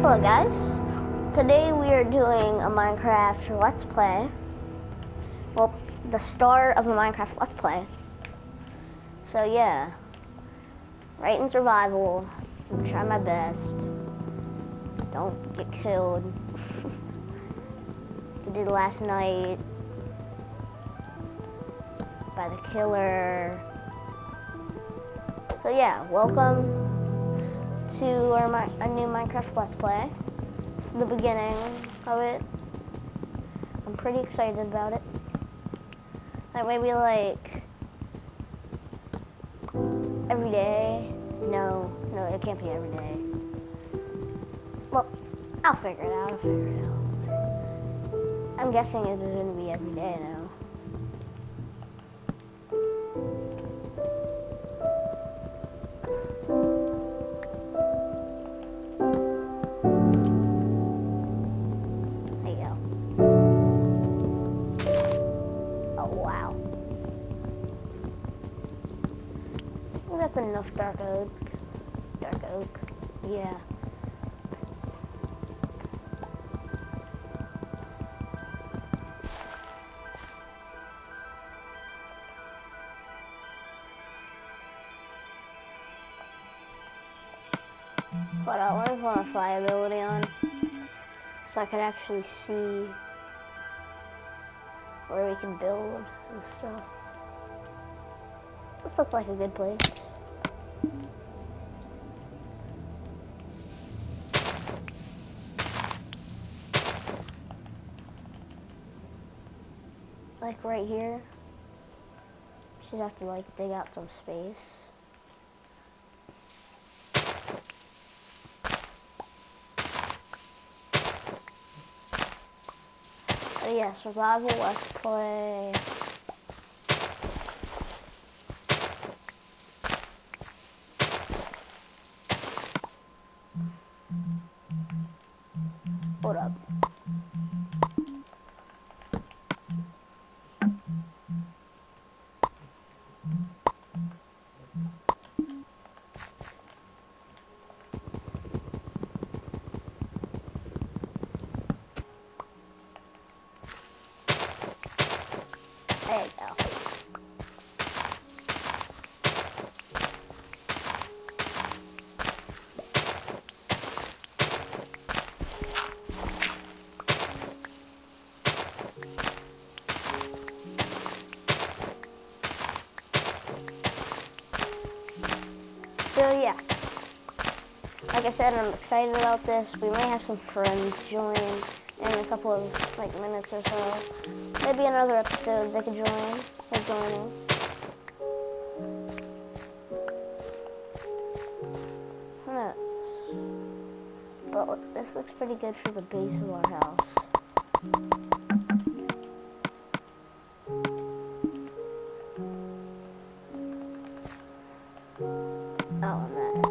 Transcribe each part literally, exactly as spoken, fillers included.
Hello guys, today we are doing a Minecraft Let's Play. Well, the start of a Minecraft Let's Play. So yeah, right in survival, I'm gonna try my best. Don't get killed. I did last night by the killer. So yeah, welcome to our, a new Minecraft Let's Play. This is the beginning of it. I'm pretty excited about it. Like maybe like every day. No, no, it can't be every day. Well, I'll figure it out. I'll figure it out. I'm guessing it's going to be every day now. That's enough dark oak. Dark oak. Yeah. Hold on, let me put my fly ability on so I can actually see where we can build and stuff. This looks like a good place. Like right here, she'd have to like dig out some space. So yeah, survival let's play. Hold up. There you go. So yeah, like I said, I'm excited about this. We may have some friends join in a couple of like minutes or so. Maybe in other episodes they could join. They're joining. Who knows? But look, this looks pretty good for the base of our house. Oh, and that.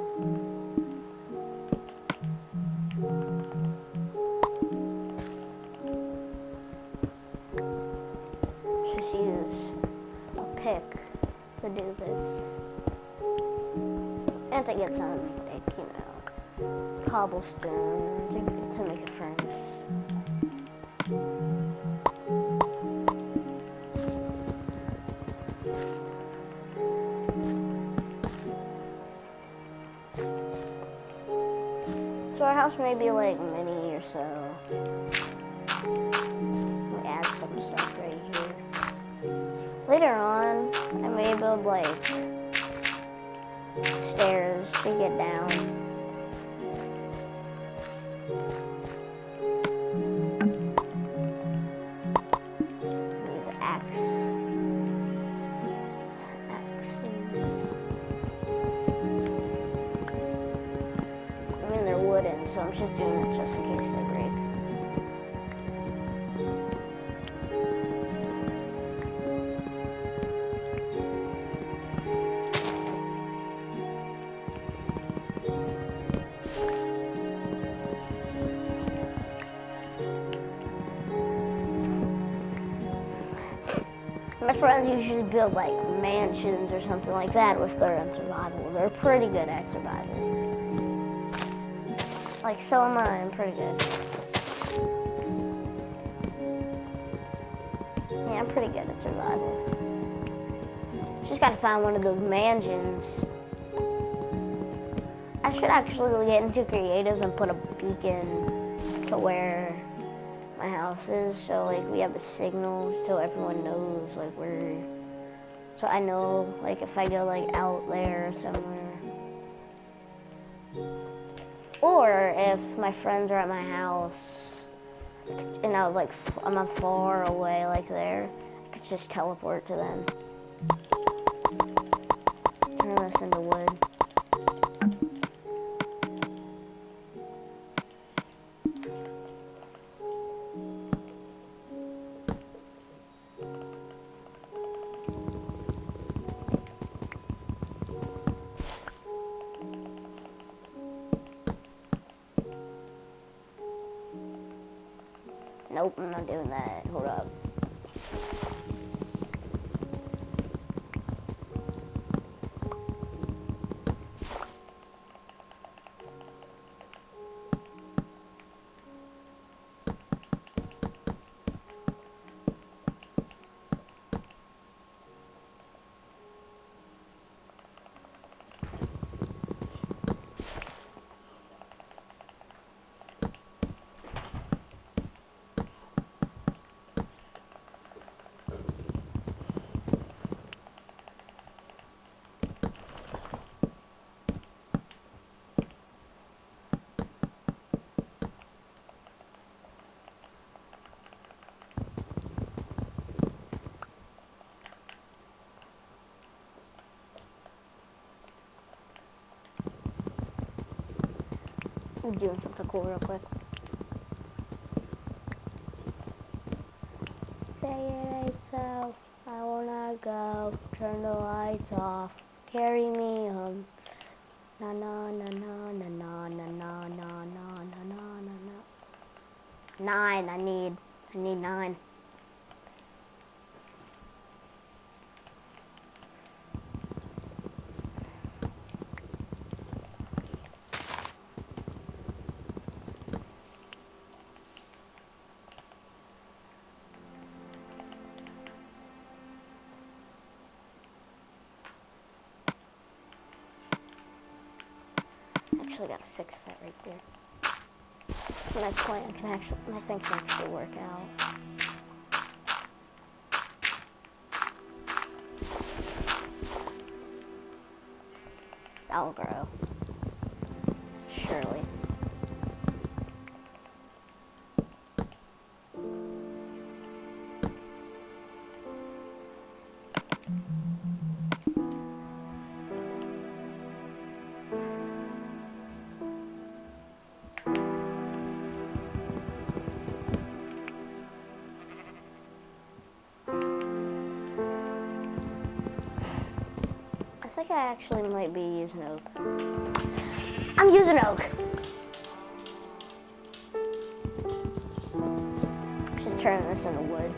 Just use a pick to do this. And to get some, like, you know, cobblestone to, to make a furnace. So our house may be like mini or so. We add some stuff right here. Later on, I may build like stairs to get down. Need an axe. Axes. I mean, they're wooden, so I'm just doing it just in case they break. My friends usually build like mansions or something like that if they're in survival. They're pretty good at survival. Like, so am I. I'm pretty good. Yeah, I'm pretty good at survival. Just gotta find one of those mansions. I should actually get into creative and put a beacon to where my house is, so like we have a signal so everyone knows like where, so I know like if I go like out there somewhere, or if my friends are at my house and I was like I'm far away like there, I could just teleport to them. Turn this into wood. Nope, I'm not doing that. Hold up. I'm doing something cool real quick. Say it ain't so, I wanna go. Turn the lights off, carry me home. Na na na na na na na na na na na na na. Nine. I need. I need nine. Actually, gotta fix that right there. So my plan can actually, my thing can actually work out. That'll grow. Surely. I think I actually might be using oak. I'm using oak. Just turn this into wood.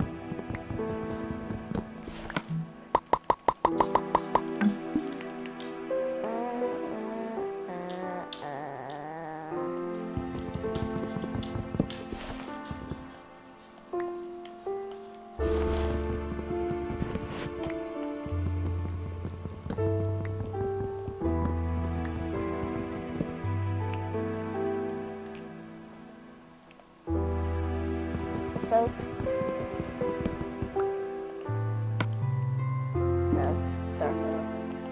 Soak. No, it's dark oak.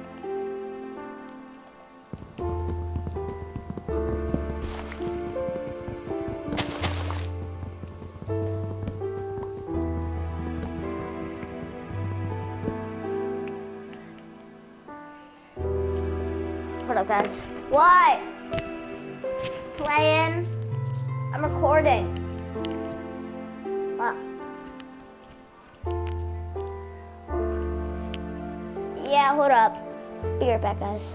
What up, guys? What? Playing? I'm recording. What? Yeah, hold up. Be right back, guys.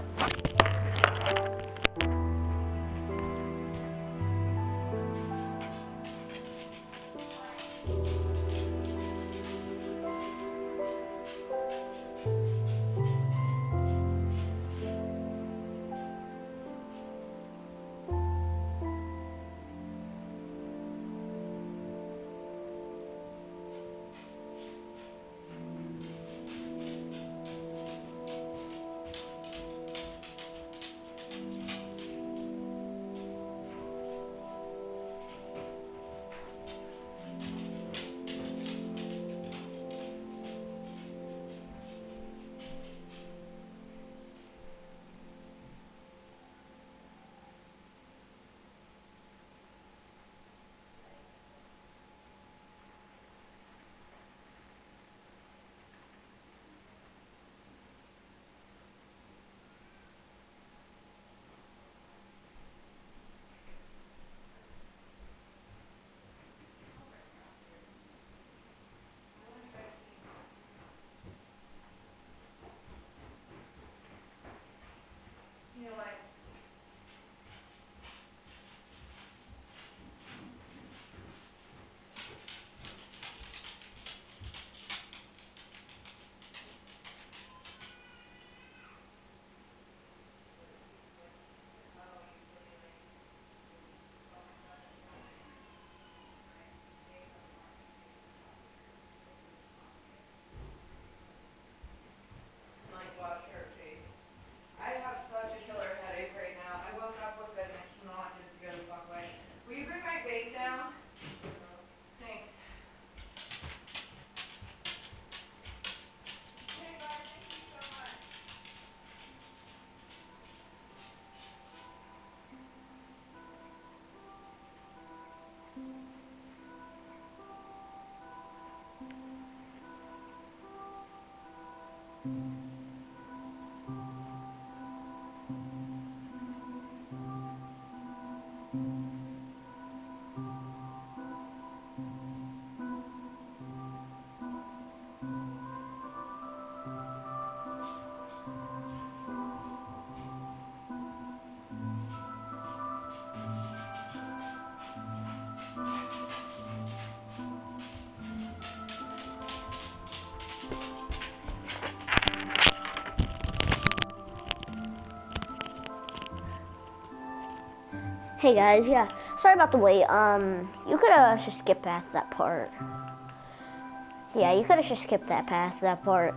Hey guys, yeah, sorry about the wait. Um, you could have just skipped past that part. Yeah, you could have just skipped that past that part.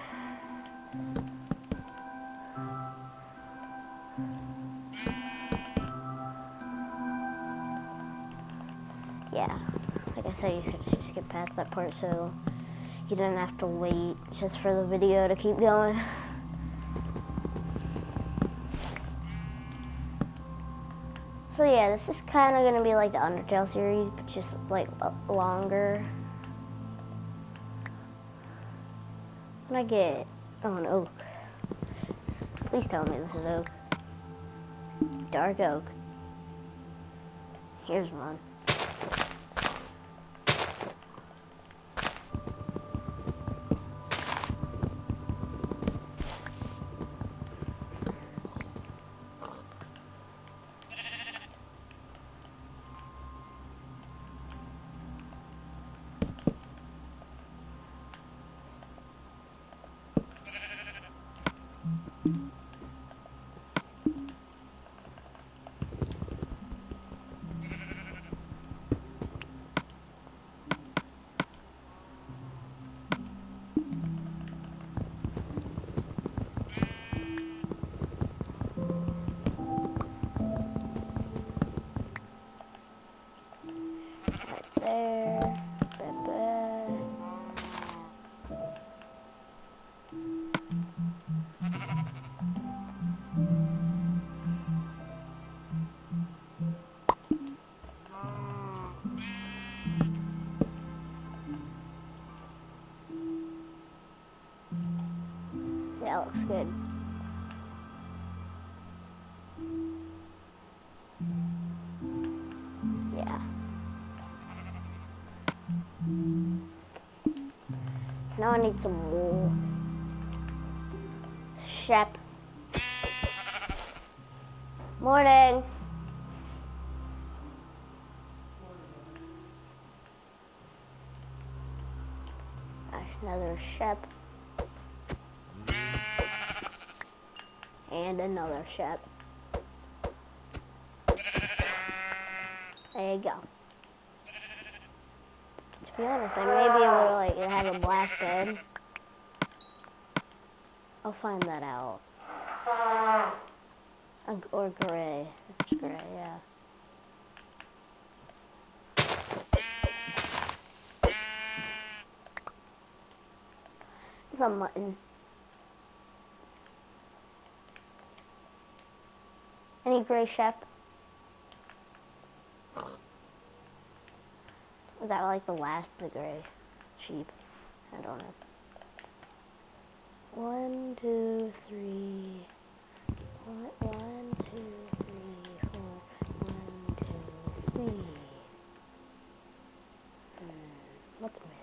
Yeah, like I said, you could just skip past that part so you didn't have to wait just for the video to keep going. So yeah, this is kind of going to be like the Undertale series, but just like longer. When I get, oh, an oak. Please tell me this is oak. Dark oak. Here's one. There. Ba-ba. Yeah, it looks good. Yeah. Now I need some wool. Shep. Morning. There's another Shep. And another Shep. There you go. To be honest, I may be able to like have a black bed. I'll find that out. Uh, or gray. It's gray, yeah. It's a mutton. Any gray Shep? Is that like the last of the gray sheep? I don't know. One, two, three. One, one, two, three, four. One, two, three. Hmm. What's missing?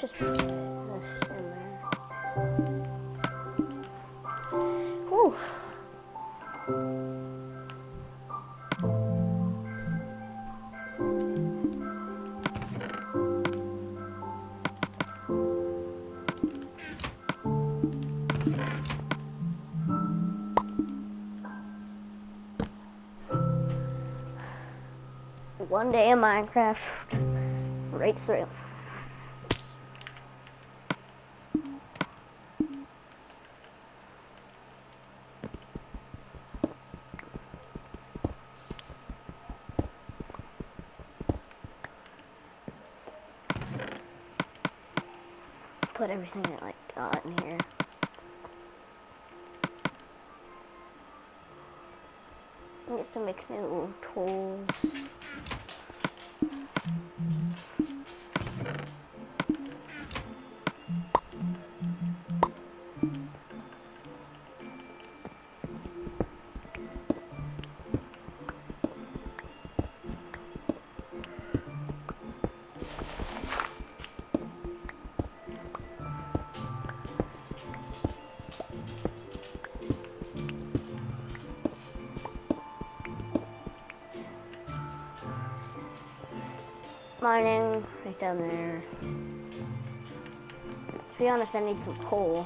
just put this in there. Whew. One day in Minecraft, right through. Put everything I like got in here. I get to make new tools. Mining right down there. To be honest, I need some coal.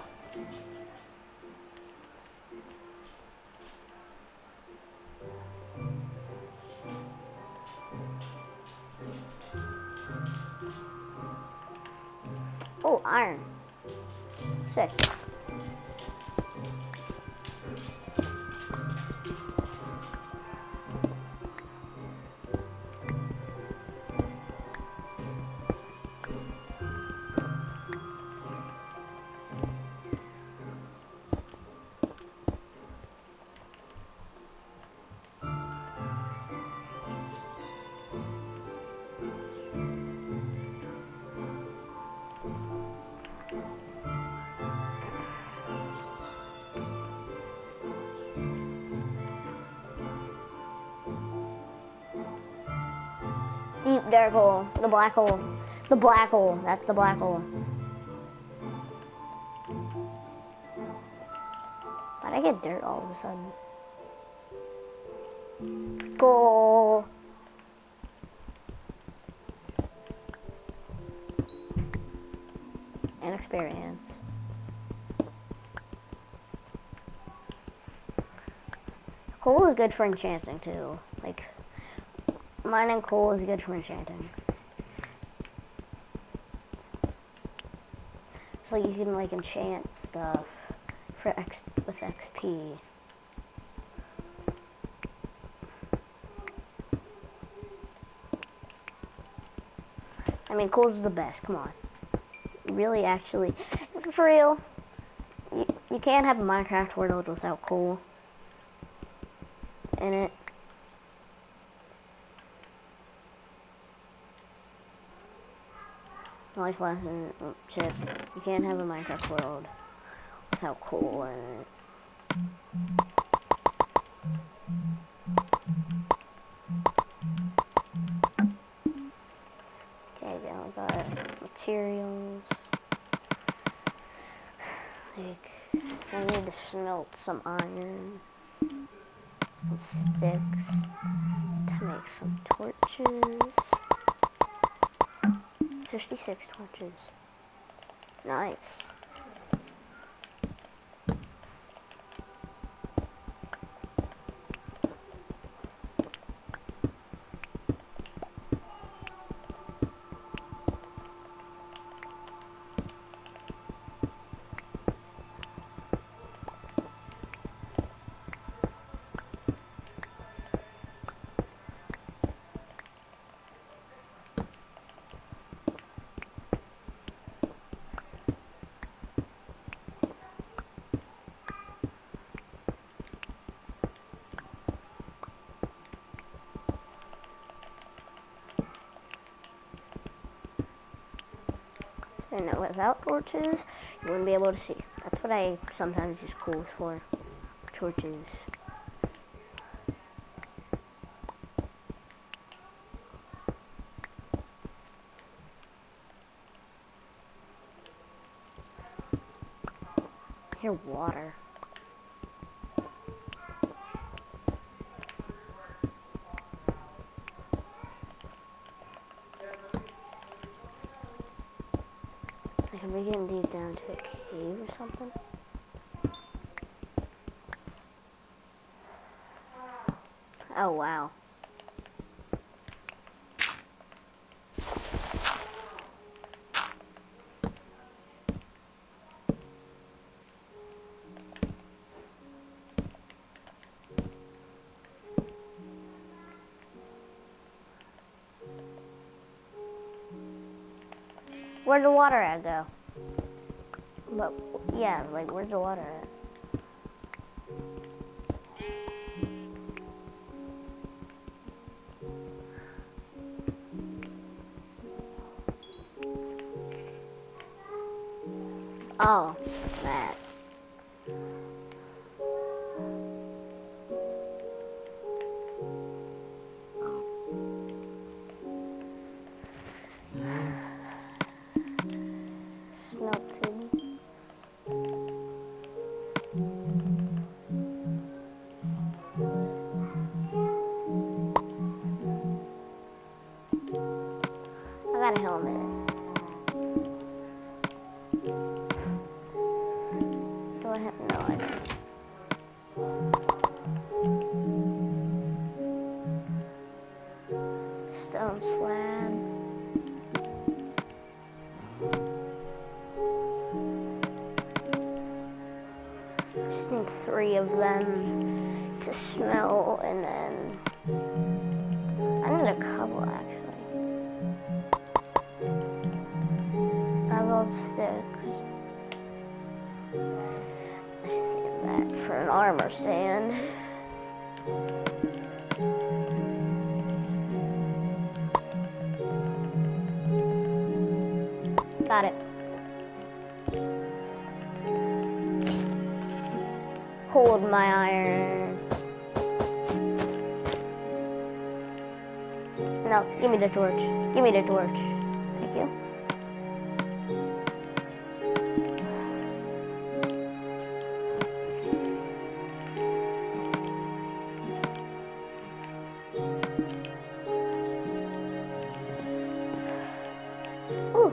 Oh, iron. Sick. Deep dark hole. The black hole. The black hole. That's the black hole. Why'd I get dirt all of a sudden? Cool. And experience. Coal is good for enchanting too. Like, mining coal is good for enchanting. So you can like enchant stuff for X with X P. I mean, coal is the best. Come on, really, actually, for real. You you can't have a Minecraft world without coal in it. Life lesson, oh, shit. You can't have a Minecraft world without coal in it. Okay, now we got materials. Like, I need to smelt some iron, some sticks to make some torches. fifty-six torches. Nice. And without torches, you wouldn't be able to see. That's what I sometimes use coals for. Torches. hear water. Like, are we getting deep down to a cave or something? Oh, wow. Where'd the water at go? But, yeah, like, where's the water at? Oh, that. Smelted. I got a helmet. Do I have no idea? Stone slab. Just need three of them to smell, and then I need a couple actually. I have all the sticks. I should need that for an armor stand. Got it. Hold my iron. No, give me the torch. Give me the torch. Thank you. Ooh.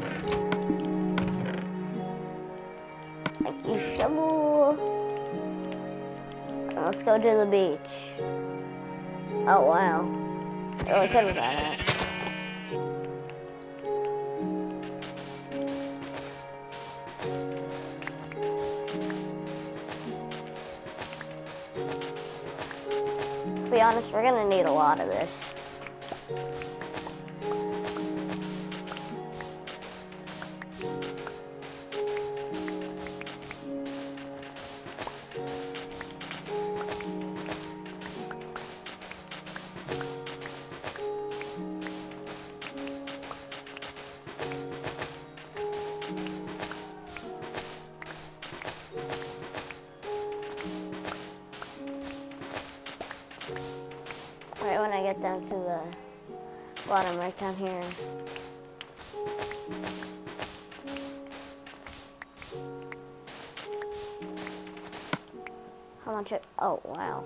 Thank you, shovel. Let's go to the beach. Oh, wow. I really could have got that. To be honest, we're gonna need a lot of this. Right when I get down to the bottom, right down here. How much it? Oh, wow.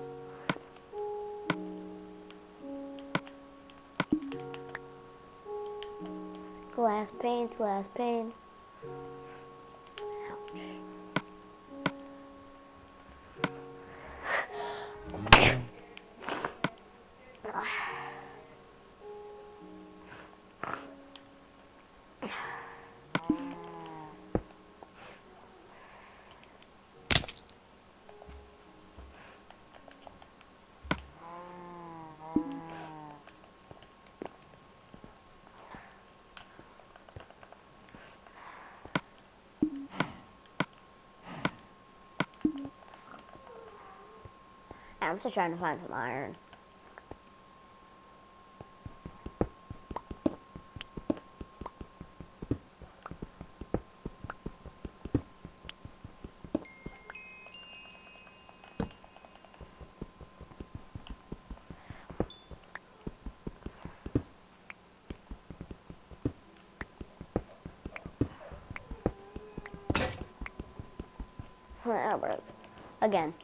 Glass panes, glass panes. Ouch. I'm still trying to find some iron. that'll work. Again.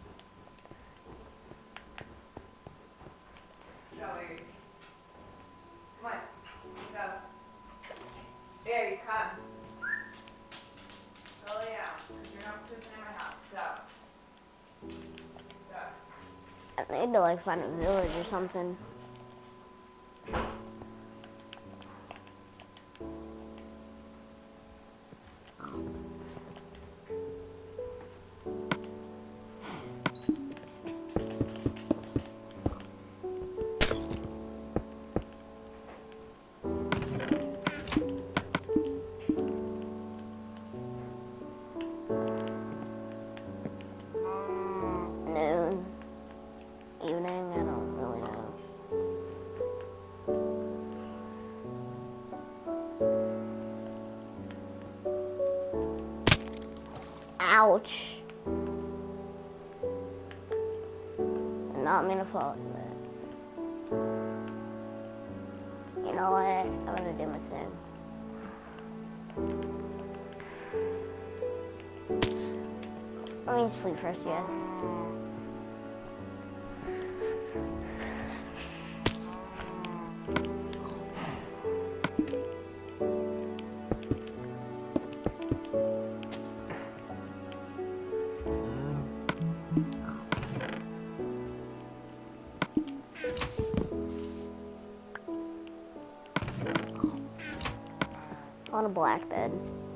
Joey. Come on. Go. There you come. Go lay down. You're not pooping in my house. Go. Go. I need to like find a village or something. Noon. Evening, I don't really know. Ouch. Did not mean to fall into that. You know what? I'm gonna do my thing. Let me sleep first, yeah. On a black bed.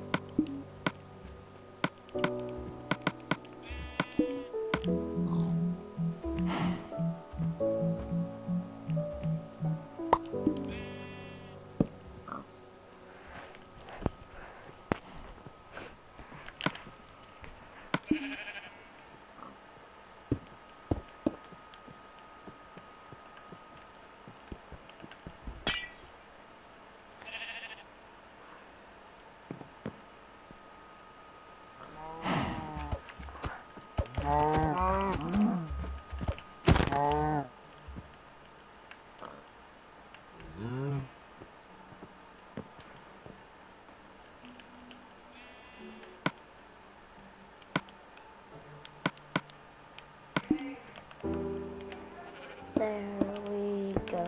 There we go.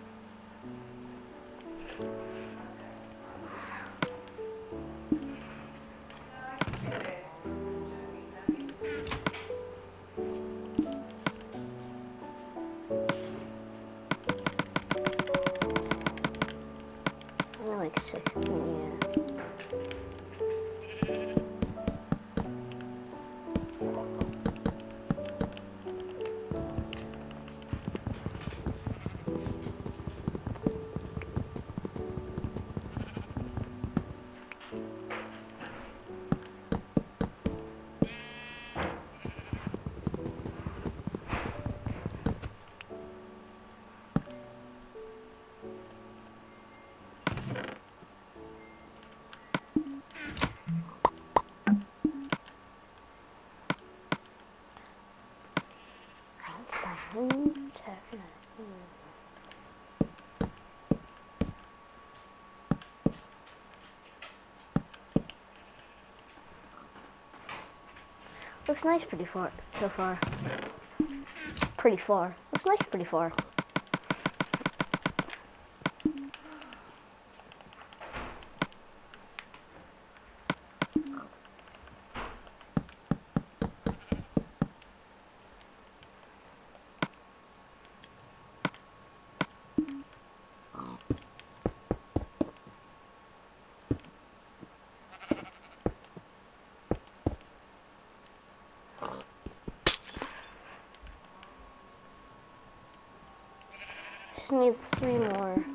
I'm like sixteen, yeah. Einstein, looks nice pretty far so far. Pretty far. Looks nice pretty far. Just need three more.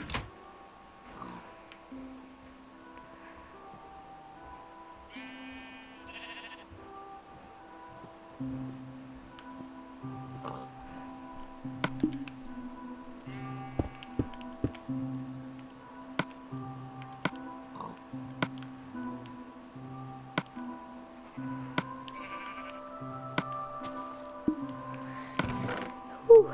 Whew.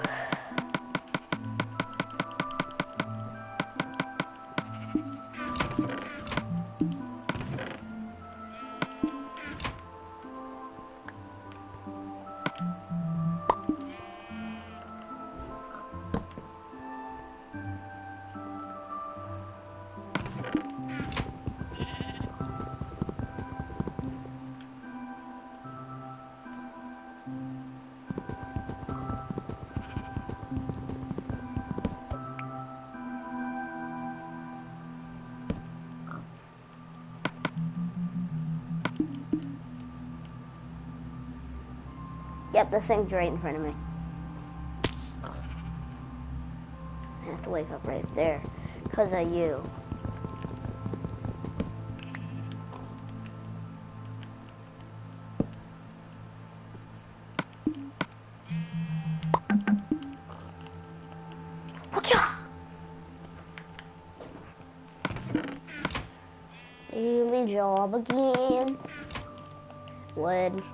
Yep, the thing's right in front of me. I have to wake up right there because of you. Daily job again. Wood.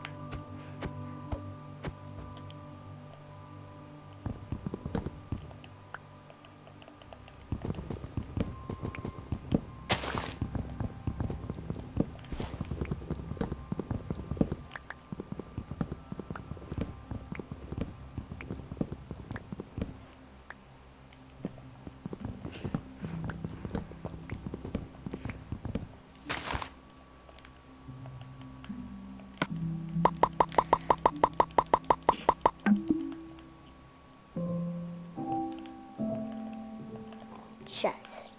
Chest.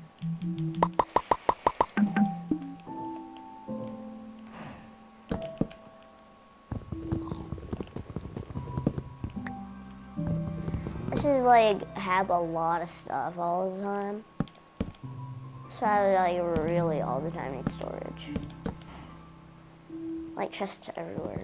This is like have a lot of stuff all the time. So I like really all the time need storage. Like chests everywhere.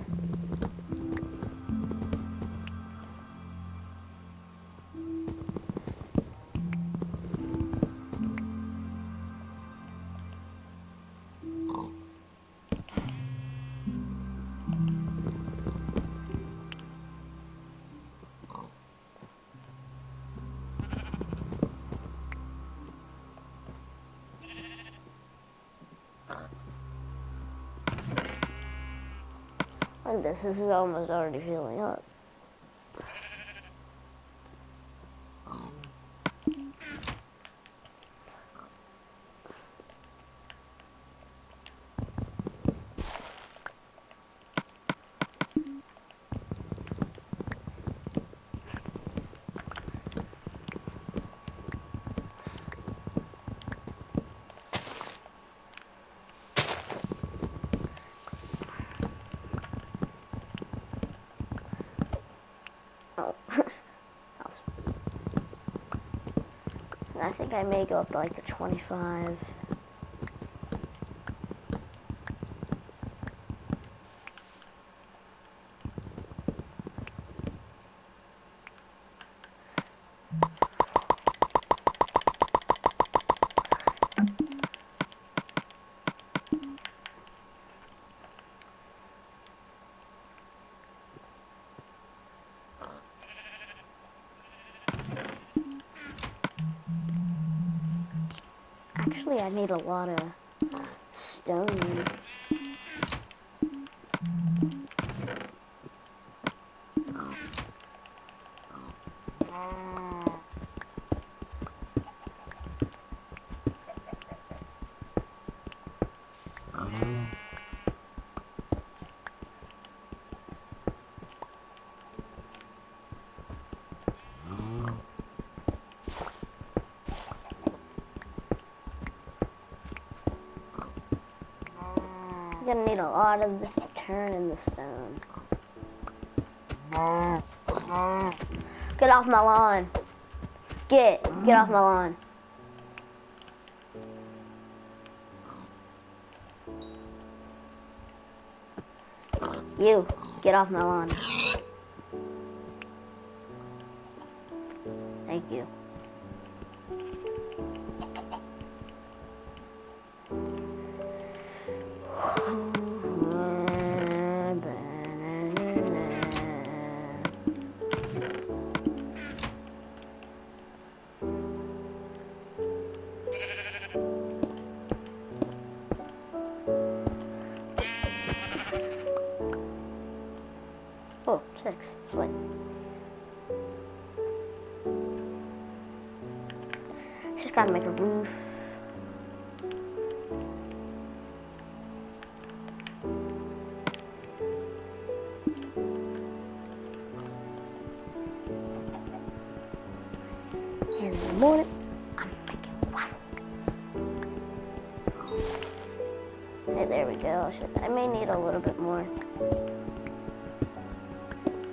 Like this, this is almost already filling up. I think I may go up to like the twenty-five. Actually, I need a lot of stone. I'm gonna need a lot of this to turn in the stone. Get off my lawn. Get, get off my lawn. You, get off my lawn. Thank you. Oh, six. Sweet. Just gotta make a roof. In the morning, I'm making waffles. Hey, there we go. I may need a little bit more.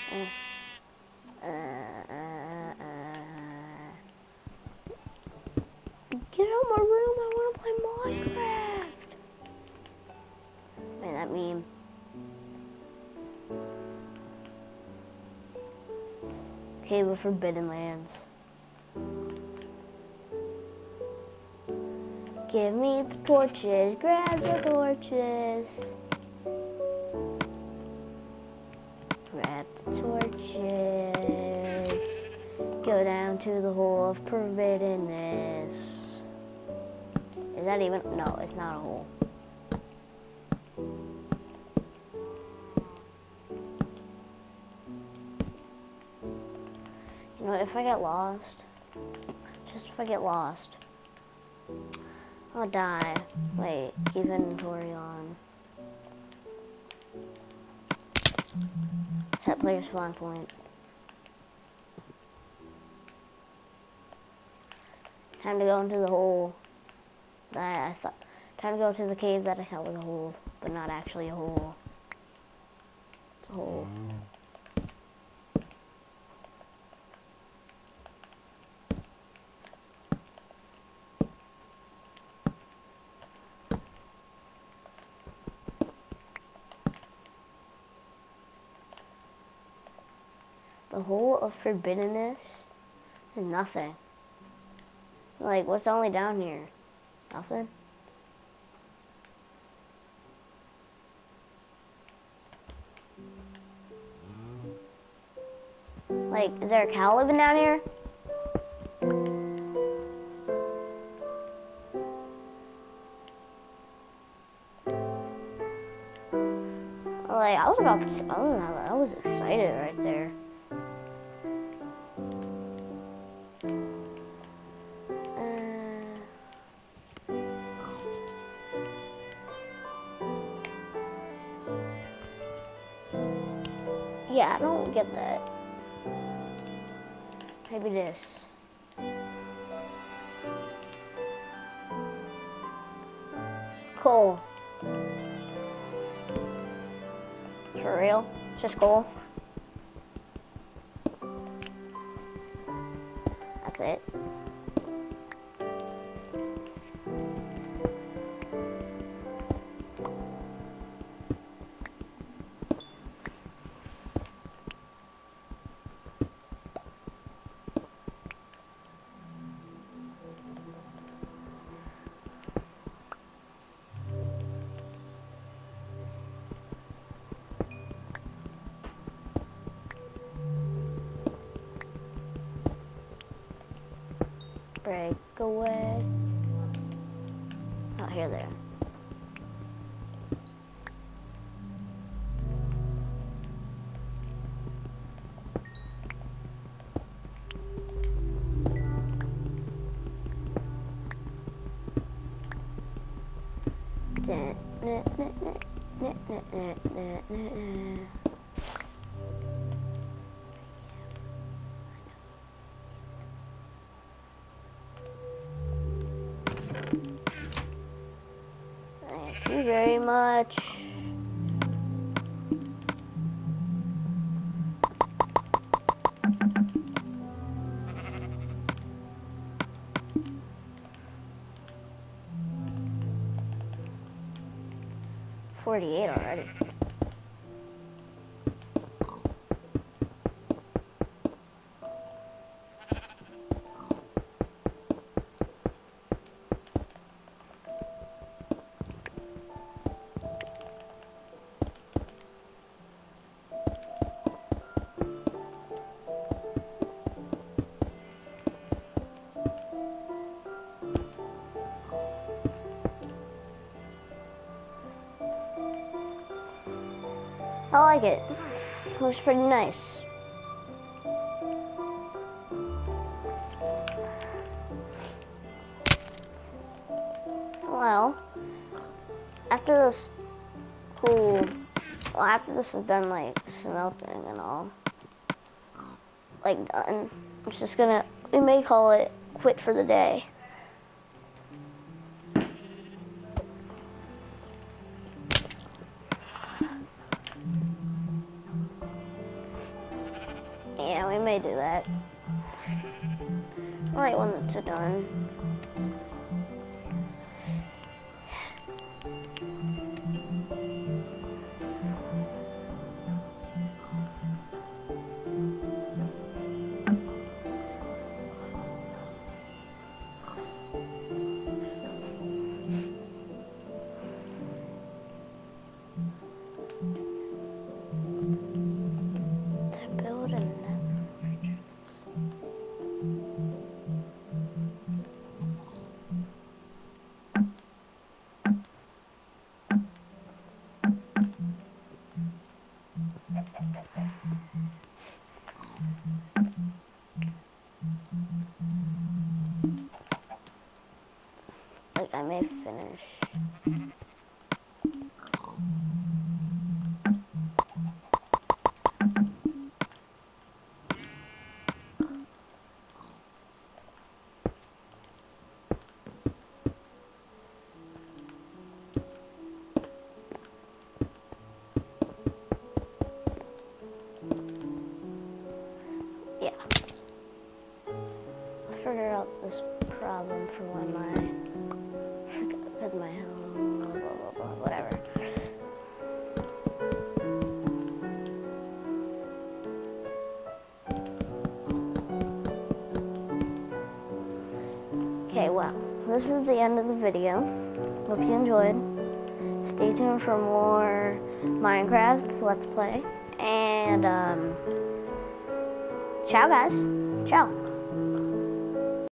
Uh, uh, uh, uh. Get out of my room, I want to play Minecraft. Man, that meme. Cave of Forbidden Lands. Give me the torches, grab the torches. Grab the torches. Go down to the hole of forbiddenness. Is that even? No, it's not a hole. You know, if I get lost, just if I get lost, I'll die. Wait, keep inventory on. Set player spawn point. Time to go into the hole that I thought. Time to go to the cave that I thought was a hole, but not actually a hole. It's a hole. The hole of forbiddenness is nothing. Like, what's only down here? Nothing? Like, is there a cow living down here? Like, I was about to, I was, I was excited right there. Yeah, I don't get that. Maybe this. Coal. For real? It's just coal? That's it. Break away. Oh, here they are. Thank you very much. forty-eight already. I like it. It looks pretty nice. Well, after this whole, well, after this is done, like, smelting and all, like, done, I'm just gonna, we may call it quit for the day. Yeah, we may do that. Right when it's done. To build a nether. Like I may finish. Yeah. I'll figure out this problem for when my, with my, blah, blah, blah, blah, whatever. Okay, well, this is the end of the video. Hope you enjoyed. Stay tuned for more Minecraft Let's Play. And, um, ciao guys. Ciao.